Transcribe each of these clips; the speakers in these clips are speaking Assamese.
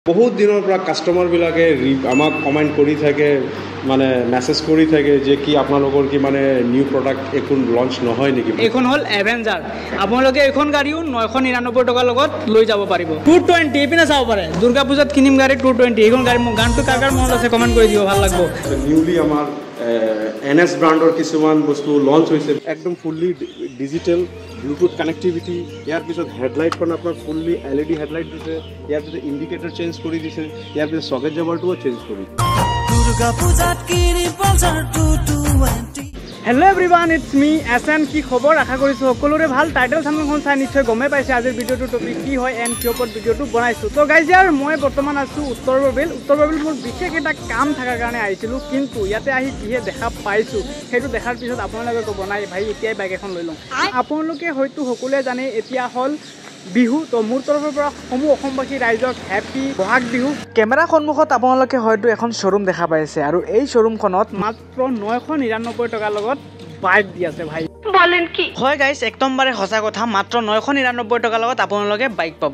বহুত দিনৰ পৰা কাষ্টমাৰবিলাকে আমাক কমেণ্ট কৰি থাকে মানে মেছেজ কৰি থাকে যে কি আপোনালোকৰ কি মানে নিউ প্ৰডাক্ট এখন লঞ্চ নহয় নেকি। এখন হ'ল এভেঞ্জাৰ। আপোনালোকে এইখন গাড়ীও 999 টকাৰ লগত লৈ যাব পাৰিব। 220 এইপিনে চাব পাৰে। দুৰ্গা পূজাত কিনিম গাড়ী 220। এইখন গাড়ী মোৰ গানটো কাৰ কাৰ মনত আছে কমেণ্ট কৰি দিব, ভাল লাগিব। নিউলি আমাৰ NS ব্ৰাণ্ডৰ কিছুমান বস্তু লঞ্চ হৈছে, একদম ফুল্লি ডিজিটেল ব্লুটুথ কানেক্টিভিটি। ইয়াৰ পিছত হেডলাইটখন আপোনাৰ ফুল্লি LED হেডলাইট দিছে, ইয়াৰ পিছত ইণ্ডিকেটৰ চেঞ্জ কৰি দিছে, ইয়াৰ পিছত চকেট জাবাৰটোও চেঞ্জ কৰি দিছে। Hello' everyone, it's me SN। কি খবৰ? আশা কৰিছোঁ সকলোৰে ভাল। টাইটেল চামখন চাই নিশ্চয় গমেই পাইছে আজিৰ ভিডিঅ'টোৰ টপিক কি হয় এণ্ড কিয় ওপৰত ভিডিঅ'টো বনাইছোঁ। তো গাইজ ইয়াৰ মই বৰ্তমান আছোঁ উত্তৰ বৰবিল মোৰ বিশেষ এটা কাম থকাৰ কাৰণে আহিছিলোঁ, কিন্তু ইয়াতে আহি যিহে দেখা পাইছোঁ সেইটো দেখাৰ পিছত আপোনালোকে ক'ব নাই ভাই এতিয়াই বাইক এখন লৈ লওঁ। আপোনালোকে হয়তো সকলোৱে জানে এতিয়া হ'ল বিহু। তো মোৰ তৰফৰ পৰা সমূহ অসমবাসী ৰাইজক হেপী বহাগ বিহু। কেমেৰা সন্মুখত আপোনালোকে হয়তো এখন শ্ব'ৰুম দেখা পাইছে, আৰু এই শ্ব'ৰুমখনত মাত্ৰ 999 টকাৰ লগত বাইক দি আছে ভাই। বলেন কি হয় গাইজ, একদমবাৰে সঁচা কথা। মাত্ৰ 999 টকাৰ লগত আপোনালোকে বাইক পাব।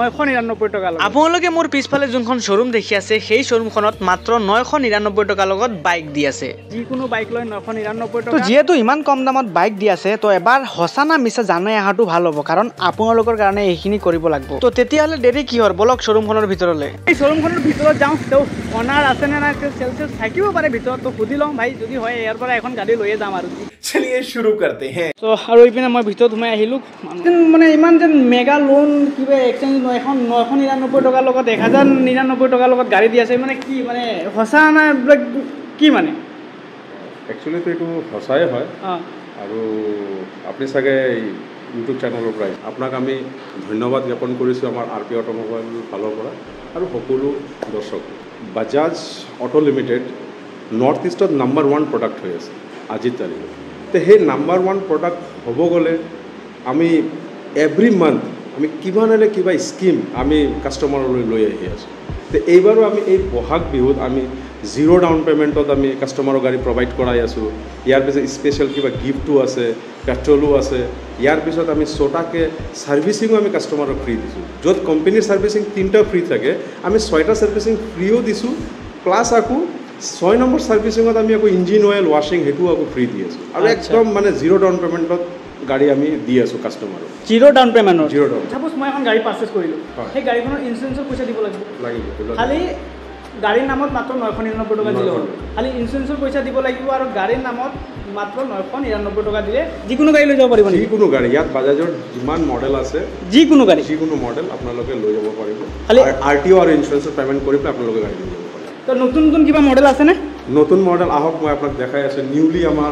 999 টকাৰ লগত আপোনালোকে মোৰ পিছফালে যোনখন শ্ব'ৰুম দেখি আছে সেই শ্ব'ৰুমখনত মাত্ৰ 999 টকাৰ লগত বাইক দি আছে। যিকোনো বাইক লৈ 999 টকা। যিহেতু ইমান কম দামত বাইক দি আছে, তো এবাৰ সঁচা না মিছা জানাই অহাটো ভাল হ'ব, কাৰণ আপোনালোকৰ কাৰণে এইখিনি কৰিব লাগিব। তো তেতিয়াহ'লে দেৰি কিহৰ, বলক শ্ব'ৰুমখনৰ ভিতৰলৈ। এই শ্ব'ৰুমখনৰ ভিতৰত যাওঁ। তেওঁ অনাৰ আছে নে নাই, চেলচেছ থাকিব পাৰে ভিতৰত, তো সুধি লওঁ ভাই। যদি হয় ইয়াৰ পৰা এখন গাড়ী লৈয়ে যাম আৰু। चलिए शुरू करते हैं। তো আৰু এইপিনে মই ভিতৰত সোমাই আহিলোঁ। মানে ইমান যেন মেগা লোন কিবা এক্সচেঞ্জ 999 টকাৰ লগত 1099 টকাৰ লগত গাড়ী দি আছে, মানে কি মানে সঁচা না এইবিলাক কি মানে? একচুৱেলিটো এইটো সঁচাই হয়, আৰু আপুনি চাগে ইউটিউব চেনেলৰ পৰাই আপোনাক আমি ধন্যবাদ জ্ঞাপন কৰিছোঁ আমাৰ RP অট'মোবাইল ফালৰ পৰা আৰু সকলো দৰ্শক। বাজাজ অটো লিমিটেড নৰ্থ ইষ্টত নাম্বাৰ 1 প্ৰডাক্ট হৈ আছে আজিৰ তাৰিখত। তো সেই নাম্বাৰ 1 প্ৰডাক্ট হ'ব গ'লে আমি এভৰি মান্থ আমি কিবা নহ'লে কিবা স্কিম আমি কাষ্টমাৰলৈ লৈ আহি আছোঁ। তো এইবাৰো আমি এই বহাগ বিহুত আমি 0 ডাউন পে'মেণ্টত আমি কাষ্টমাৰৰ গাড়ী প্ৰভাইড কৰাই আছোঁ। ইয়াৰ পিছত স্পেচিয়েল কিবা গিফ্টো আছে, পেট্ৰলো আছে। ইয়াৰ পিছত আমি 6টাকৈ ছাৰ্ভিচিঙো আমি কাষ্টমাৰক ফ্ৰী দিছোঁ। য'ত কোম্পানীৰ ছাৰ্ভিচিং 3টা ফ্ৰী থাকে, আমি 6টা ছাৰ্ভিচিং ফ্ৰীও দিছোঁ, প্লাছ আকৌ 6 নম্বৰ ছাৰ্ভিচিঙত আমি আকৌ ইঞ্জিন অইল ৱাশ্বিং সেইটোও আকৌ ফ্ৰী দি আছোঁ। আৰু একদম মানে 0 ডাউন পে'মেণ্টত গাড়ী আমি দি আছোঁ কাষ্টমাৰক। 0 ডাউন পে'মেণ্টত? 0 ডাউন। ছাপ'জ মই এখন গাড়ী পাৰ্চেছ কৰিলোঁ, সেই গাড়ীখনৰ ইঞ্চুৰেঞ্চৰ পইচা দিব লাগিব? খালি গাড়ীৰ নামত মাত্ৰ 999 টকা দিলে হ'ল। খালি ইঞ্চুৰেঞ্চৰ পইচা দিব লাগিব, আৰু গাড়ীৰ নামত মাত্ৰ 999 টকা দিলে যিকোনো গাড়ী লৈ যাব পাৰিব? যিকোনো গাড়ী। ইয়াত বাজাজৰ যিমান মডেল আছে যিকোনো গাড়ী, যিকোনো মডেল আপোনালোকে লৈ যাব পাৰিব। খালি RTO আৰু ইঞ্চুৰেঞ্চৰ পে'মেণ্ট কৰি পেলাই আপোনালোকে গাড়ী লৈ যাব পাৰিব। তো নতুন নতুন কিবা মডেল আছেনে? নতুন মডেল আহক, মই আপোনাক দেখাই আছোঁ। নিউলি আমাৰ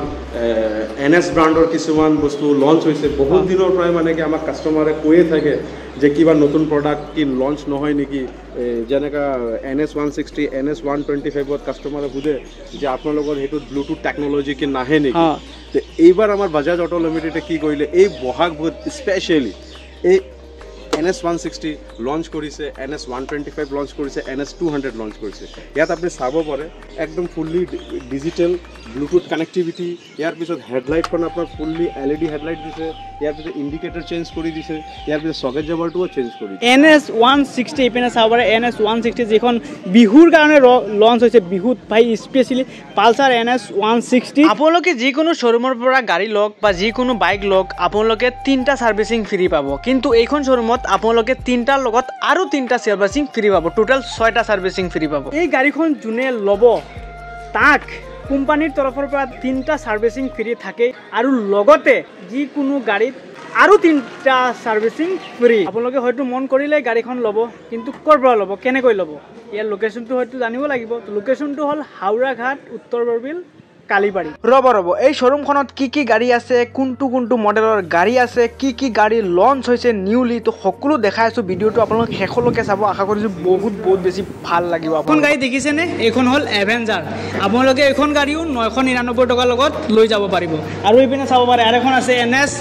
NS ব্ৰাণ্ডৰ কিছুমান বস্তু লঞ্চ হৈছে। বহুত দিনৰ পৰাই মানে কি আমাক কাষ্টমাৰে কৈয়ে থাকে যে কিবা নতুন প্ৰডাক্ট কি লঞ্চ নহয় নেকি। যেনেকৈ NS 160, NS 125ত কাষ্টমাৰে সোধে যে আপোনালোকৰ সেইটোত ব্লুটুথ টেকন'লজি কি নাহে নেকি। তো এইবাৰ আমাৰ বাজাজ অটো লিমিটেডে কি কৰিলে, এই বহাগ বিহুত স্পেচিয়েলি এই NS 160 লঞ্চ কৰিছে, NS 125 লঞ্চ কৰিছে, NS 200 লঞ্চ কৰিছে। ইয়াত আপুনি চাব পাৰে একদম ফুল্লি ডিজিটেল ব্লুটুথ কানেক্টিভিটি। ইয়াৰ পিছত হেডলাইটখন আপোনাৰ ফুল্লি LED হেডলাইট দিছে, ইয়াৰ পিছত ইণ্ডিকেটৰ চেঞ্জ কৰি দিছে, ইয়াৰ পিছত চকেট জাবাৰটোও চেঞ্জ কৰি দিছে। NS 160 এইপিনে চাব পাৰে। NS 160 যিখন বিহুৰ কাৰণে লঞ্চ হৈছে, বিহুত ভাই স্পেচিয়েলি পালচাৰ NS 160। আপোনালোকে যিকোনো শ্ব'ৰুমৰ পৰা গাড়ী লওক বা যিকোনো বাইক লওক, আপোনালোকে 3টা ছাৰ্ভিচিং ফ্ৰী পাব। কিন্তু এইখন শ্ব'ৰুমত আপোনালোকে 3টাৰ লগত আৰু 3টা ছাৰ্ভিচিং ফ্ৰী পাব। টোটেল 6টা ছাৰ্ভিচিং ফ্ৰী পাব। এই গাড়ীখন যোনে ল'ব তাক কোম্পানীৰ তৰফৰ পৰা 3টা ছাৰ্ভিচিং ফ্ৰী থাকে, আৰু লগতে যিকোনো গাড়ীত আৰু 3টা ছাৰ্ভিচিং ফ্ৰী। আপোনালোকে হয়তো মন কৰিলে গাড়ীখন ল'ব, কিন্তু ক'ৰ পৰা ল'ব, কেনেকৈ ল'ব, ইয়াৰ লোকেশ্যনটো হয়তো জানিব লাগিব। লোকেশ্যনটো হ'ল হাওৰা ঘাট, উত্তৰ বৰবিল, কালিবাৰী। ৰ'ব এই শ্ব'ৰুমখনত কি কি গাড়ী আছে, কোনটো মডেলৰ গাড়ী আছে, কি গাড়ী লঞ্চ হৈছে নিউলি, তো সকলো দেখাই আছোঁ। ভিডিঅ'টো আপোনালোক শেষলৈকে চাব, আশা কৰিছোঁ বহুত বেছি ভাল লাগিব। এখন গাড়ী দেখিছেনে? এইখন হ'ল এভেঞ্জাৰ। আপোনালোকে এইখন গাড়ীও 999 টকাৰ লগত লৈ যাব পাৰিব। আৰু এইপিনে চাব পাৰে আৰু এখন আছে NS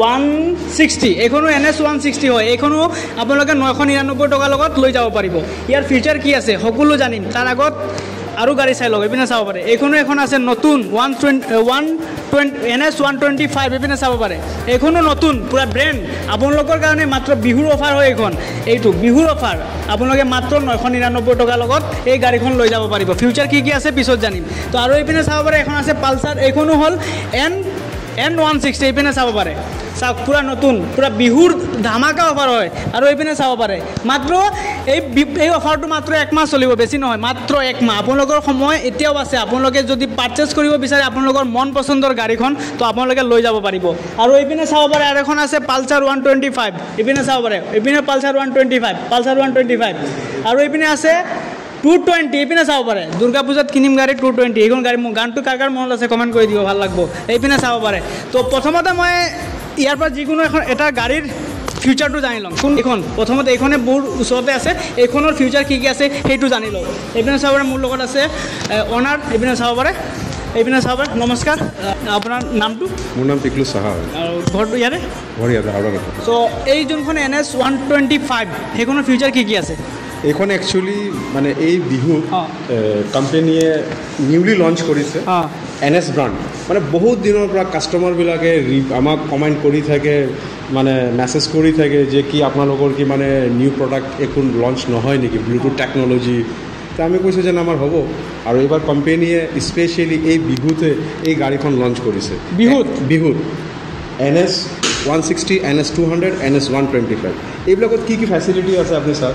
160। এইখনো NS 160 হয়। এইখনো আপোনালোকে 999 টকাৰ লগত লৈ যাব পাৰিব। ইয়াৰ ফিচাৰ কি আছে সকলো জানিম। তাৰ আগত আৰু গাড়ী চাই লওক এইপিনে চাব পাৰে এইখনো এখন আছে নতুন 120 NS 125 এইপিনে চাব পাৰে এইখনো নতুন পুৰা ব্ৰেণ্ড আপোনালোকৰ কাৰণে মাত্ৰ বিহুৰ অফাৰ হয় এইখন এইটো বিহুৰ অফাৰ আপোনালোকে মাত্ৰ 999 টকাৰ লগত এই গাড়ীখন লৈ যাব পাৰিব ফিউচাৰ কি কি আছে পিছত জানিম তো আৰু এইপিনে চাব পাৰে এখন আছে পালচাৰ এইখনো হ'ল N160 এইপিনে চাব পাৰে চাওক পুৰা নতুন পুৰা বিহুৰ ধামাকা অফাৰ হয় আৰু এইপিনে চাব পাৰে মাত্ৰ এই অফাৰটো মাত্ৰ 1 মাহ চলিব বেছি নহয় মাত্ৰ 1 মাহ আপোনালোকৰ সময় এতিয়াও আছে আপোনালোকে যদি পাৰচেজ কৰিব বিচাৰে আপোনালোকৰ মন পচন্দৰ গাড়ীখন তো আপোনালোকে লৈ যাব পাৰিব আৰু এইপিনে চাব পাৰে আৰু এখন আছে পালচাৰ 125 এইপিনে চাব পাৰে এইপিনে পালচাৰ 125 আৰু এইপিনে আছে 220 এইপিনে চাব পাৰে দুৰ্গা পূজাত কিনিম গাড়ী 220 এইখন গাড়ী মোৰ গানটো কাৰ মনত আছে কমেণ্ট কৰি দিব ভাল লাগিব এইপিনে চাব পাৰে তো প্ৰথমতে মই ইয়াৰ পৰা যিকোনো এখন এটা গাড়ীৰ ফিউচাৰটো জানি ল'ম কোন এইখন প্ৰথমতে এইখনে বহুত ওচৰতে আছে এইখনৰ ফিউচাৰ কি কি আছে সেইটো জানি লওঁ এইপিনে চাব পাৰে মোৰ লগত আছে অনাৰ এইপিনে চাব পাৰে নমস্কাৰ আপোনাৰ নামটো মোৰ নাম টিকলু চাহা হয় আৰু ঘৰটো ইয়াতে হাওৰা চ' এই যোনখন NS 125 সেইখনৰ ফিউচাৰ কি কি আছে এইখন একচুৱেলি মানে এই বিহুত কোম্পানীয়ে নিউলি লঞ্চ কৰিছে NS ব্ৰাণ্ড মানে বহুত দিনৰ পৰা কাষ্টমাৰবিলাকে আমাক কমেণ্ট কৰি থাকে মানে মেছেজ কৰি থাকে যে কি আপোনালোকৰ কি মানে নিউ প্ৰডাক্ট একো লঞ্চ নহয় নেকি ব্লুটুথ টেকন'লজি তো আমি কৈছোঁ যে আমাৰ হ'ব আৰু এইবাৰ কোম্পানীয়ে স্পেচিয়েলি এই বিহুতে এই গাড়ীখন লঞ্চ কৰিছে বিহুত NS 160 NS 200 NS 125 এইবিলাকত কি কি ফেচিলিটি আছে আপুনি চাওক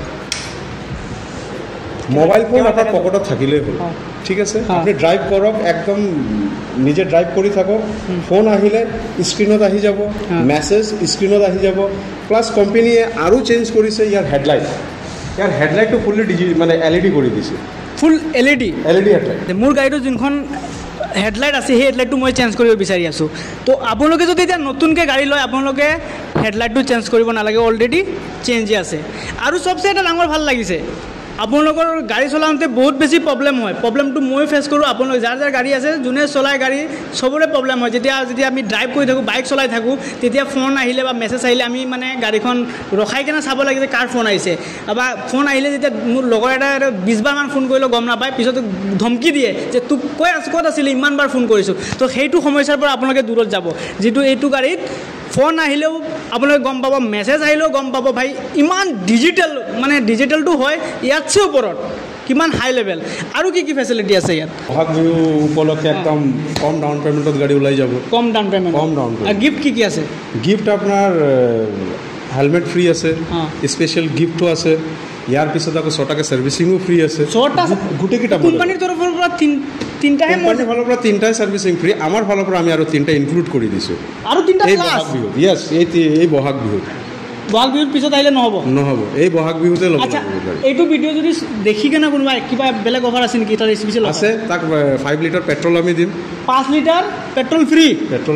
মোবাইল ফোন আপোনাৰ পকেটত থাকিলেই হ'ল ঠিক আছে আপুনি ড্ৰাইভ কৰক একদম নিজে ড্ৰাইভ কৰি থাকক ফোন আহিলে স্ক্ৰীণত আহি যাব মেছেজ স্ক্ৰীণত আহি যাব প্লাছ কোম্পানীয়ে আৰু চেঞ্জ কৰিছে ইয়াৰ হেডলাইটটো ফুল্লি মানে LED কৰি দিছে ফুল LED হেডলাইট মোৰ গাড়ীটো যোনখন হেডলাইট আছে সেই হেডলাইটটো মই চেঞ্জ কৰিব বিচাৰি আছোঁ তো আপোনালোকে যদি এতিয়া নতুনকৈ গাড়ী লয় আপোনালোকে হেডলাইটটো চেঞ্জ কৰিব নালাগে অলৰেডি চেঞ্জে আছে আৰু চবচে এটা ডাঙৰ ভাল লাগিছে আপোনালোকৰ গাড়ী চলাওঁতে বহুত বেছি প্ৰব্লেম হয় প্ৰব্লেমটো মই ফেচ কৰোঁ আপোনালোক যাৰ গাড়ী আছে যোনে চলায় গাড়ী চবৰে প্ৰব্লেম হয় যেতিয়া আমি ড্ৰাইভ কৰি থাকোঁ বাইক চলাই থাকোঁ তেতিয়া ফোন আহিলে বা মেছেজ আহিলে আমি মানে গাড়ীখন ৰখাই কিনে চাব লাগে যে কাৰ ফোন আহিছে বা ফোন আহিলে যেতিয়া মোৰ লগৰ এটা 20 বাৰমান ফোন কৰিলেও গম নাপায় পিছত ধমকি দিয়ে যে তোক কৈ আছোঁ ক'ত আছিলে ইমানবাৰ ফোন কৰিছোঁ তো সেইটো সমস্যাৰ পৰা আপোনালোকে দূৰত যাব যিটো এইটো গাড়ীত ফোন আহিলেও আপোনালোকে গম পাব মেছেজ আহিলেও গম পাব ভাই ইমান ডিজিটেলটো হয় ইয়াতছে ওপৰত কিমান হাই লেভেল আৰু কি ফেচিলিটি আছে ইয়াত বহাগ বিহু উপলক্ষে একদম কম ডাউন পে'মেণ্টত গাড়ী ওলাই যাব কম ডাউন পে'মেণ্ট গিফ্ট কি আছে গিফ্ট আপোনাৰ হেলমেট ফ্ৰী আছে স্পেচিয়েল গিফ্টো আছে ইয়াৰ পিছত আকৌ 6টাকৈ ছাৰ্ভিচিঙো ফ্ৰী আছে গোটেইকেইটা কোম্পানীৰ তৰফৰ পৰা কোম্পানীৰ ফালৰ পৰা 3টাই ছাৰ্ভিচিং ফ্ৰী আমাৰ ফালৰ পৰা আমি আৰু 3টা ইনক্লুড কৰি দিছোঁ আৰু 3টা এই বহাগ বিহুত য়েছ এই বহাগ বিহুত পিছত আহিলে নহ'ব এই বহাগ বিহুতে ল'ব এইটো ভিডিঅ' যদি দেখি কেনে কোনোবাই কিবা বেলেগ অফাৰ আছে নেকি তাৰ স্পেচিয়েল আছে তাক 5 লিটাৰ পেট্ৰল আমি দিম 5 লিটাৰ পেট্ৰল ফ্ৰী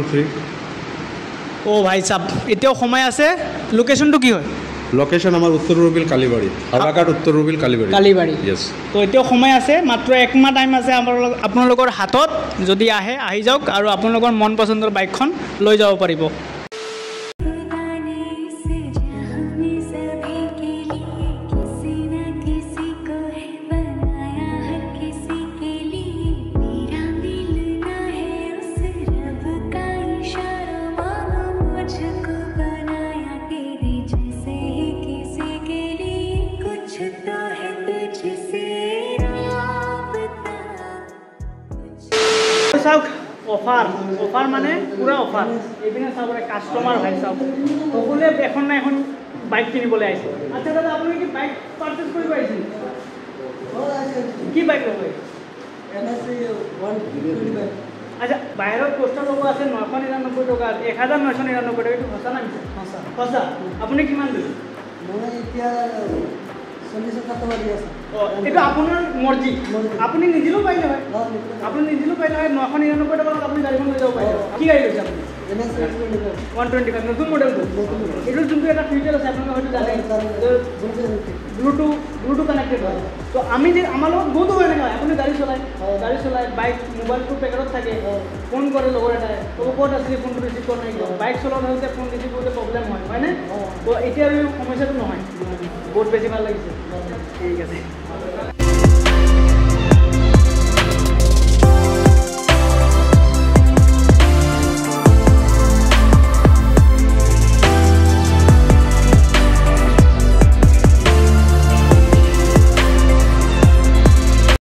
অ' ভাই চাব এতিয়াও সময় আছে লোকেশ্যনটো কি হয় লোকেশ্যন আমাৰ উত্তৰ ৰবিল কালিবাৰী হাওৰাঘাট উত্তৰ ৰবিল কালিবাৰী য়েছ তো এতিয়াও সময় আছে মাত্ৰ 1 মাহ টাইম আছে আপোনালোকৰ হাতত যদি আহি যাওক আৰু আপোনালোকৰ মন পচন্দৰ বাইকখন লৈ যাব পাৰিব চাওক অফাৰ মানে পুৰা অফাৰ এইপিনে চাব কাষ্টমাৰ ভাই চাওক সকলোৱে এখন না এখন বাইক কিনিবলৈ আহিছে আচ্ছা দাদা আপুনি কি বাইক পাৰ্চেজ কৰিব আহিছিল কি বাইক ল'ব আচ্ছা বাহিৰত পোষ্টাৰ ল'ব আছে 999 টকা 1999 টকা এইটো সঁচা না সঁচা আপুনি কিমান দিলে মই এতিয়া 40 এইটো আপোনাৰ মৰ্জি আপুনি নিদিলেও পাৰিলে হয় 999 টকাত আপুনি গাড়ীখন লৈ যাব পাৰিব কি গাড়ী লৈছে আপুনি NS 125 নতুন মডেলটো এইটো যোনটো এটা ফিউচাৰ আছে আপোনালোকে হয়তো জানে ব্লুটুথ কানেক্টেড হয় তো আমাৰ লগত বহুত হয় এনেকৈ আপুনি গাড়ী চলায় বাইক মোবাইলটো পেকেটত থাকে ফোন কৰে লগৰ এটাই ক'ত আছিলে ফোনটো ৰিচিভ কৰা নাই বাইক চলাওঁতে ফোন ৰিচিভ কৰোঁতে প্ৰব্লেম হয়নে তো এতিয়া আৰু সমস্যাটো নহয় বহুত বেছি ভাল লাগিছে ঠিক আছে